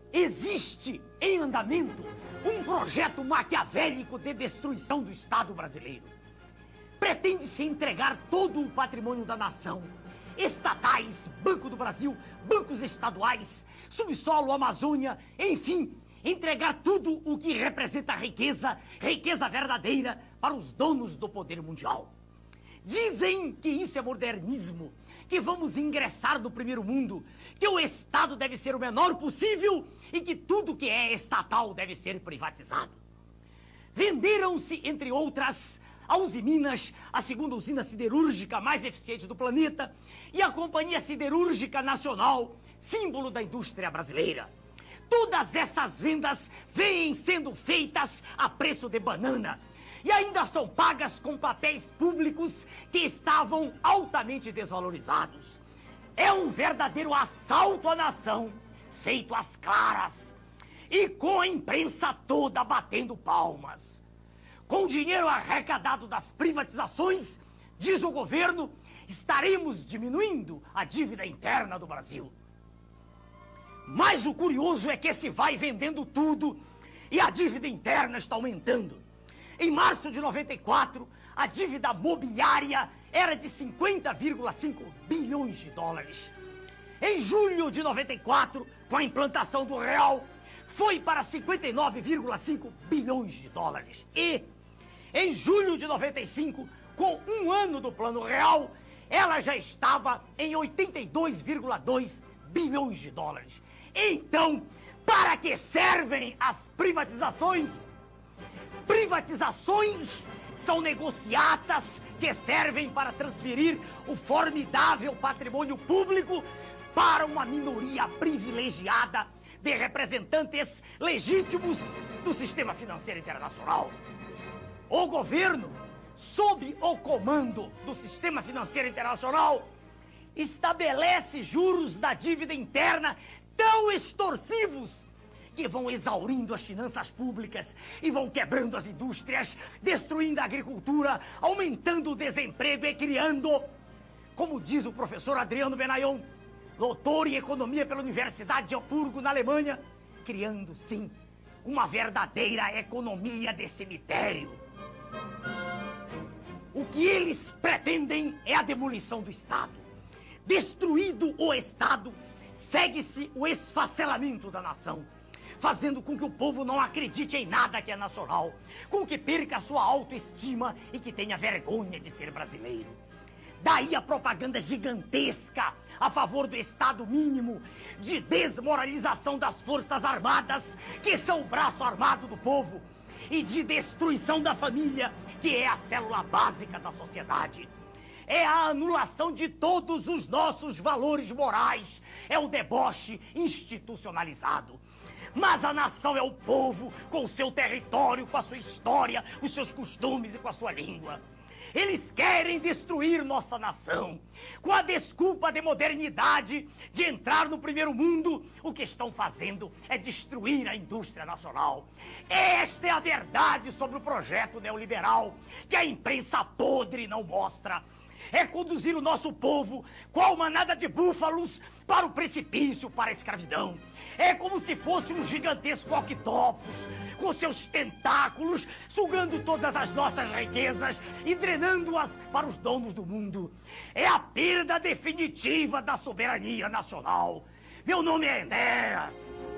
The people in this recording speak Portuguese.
Existe em andamento um projeto maquiavélico de destruição do Estado brasileiro. Pretende-se entregar todo o patrimônio da nação, estatais, Banco do Brasil, bancos estaduais, subsolo, Amazônia, enfim, entregar tudo o que representa riqueza, riqueza verdadeira, para os donos do poder mundial. Dizem que isso é modernismo, que vamos ingressar no primeiro mundo, que o Estado deve ser o menor possível e que tudo que é estatal deve ser privatizado. Venderam-se, entre outras, a Usiminas, a segunda usina siderúrgica mais eficiente do planeta, e a Companhia Siderúrgica Nacional, símbolo da indústria brasileira. Todas essas vendas vêm sendo feitas a preço de banana e ainda são pagas com papéis públicos que estavam altamente desvalorizados. É um verdadeiro assalto à nação, feito às claras, e com a imprensa toda batendo palmas. Com o dinheiro arrecadado das privatizações, diz o governo, estaremos diminuindo a dívida interna do Brasil. Mas o curioso é que se vai vendendo tudo e a dívida interna está aumentando. Em março de 94, a dívida mobiliária era de 50,5 bilhões de dólares. Em julho de 94, com a implantação do real, foi para 59,5 bilhões de dólares. E, em julho de 95, com um ano do Plano Real, ela já estava em 82,2 bilhões de dólares. Então, para que servem as privatizações? Privatizações são negociatas que servem para transferir o formidável patrimônio público para uma minoria privilegiada de representantes legítimos do sistema financeiro internacional. O governo, sob o comando do sistema financeiro internacional, estabelece juros da dívida interna tão extorsivos que vão exaurindo as finanças públicas e vão quebrando as indústrias, destruindo a agricultura, aumentando o desemprego e criando, como diz o professor Adriano Benayon, doutor em economia pela Universidade de Hamburgo, na Alemanha, criando, sim, uma verdadeira economia de cemitério. O que eles pretendem é a demolição do Estado. Destruído o Estado, segue-se o esfacelamento da nação, fazendo com que o povo não acredite em nada que é nacional, com que perca a sua autoestima e que tenha vergonha de ser brasileiro. Daí a propaganda gigantesca a favor do Estado mínimo, de desmoralização das Forças Armadas, que são o braço armado do povo, e de destruição da família, que é a célula básica da sociedade. É a anulação de todos os nossos valores morais, é o deboche institucionalizado. Mas a nação é o povo, com o seu território, com a sua história, os seus costumes e com a sua língua. Eles querem destruir nossa nação. Com a desculpa de modernidade, de entrar no primeiro mundo, o que estão fazendo é destruir a indústria nacional. Esta é a verdade sobre o projeto neoliberal, que a imprensa podre não mostra. É conduzir o nosso povo, qual manada de búfalos, para o precipício, para a escravidão. É como se fosse um gigantesco octopus, com seus tentáculos, sugando todas as nossas riquezas e drenando-as para os donos do mundo. É a perda definitiva da soberania nacional. Meu nome é Enéas.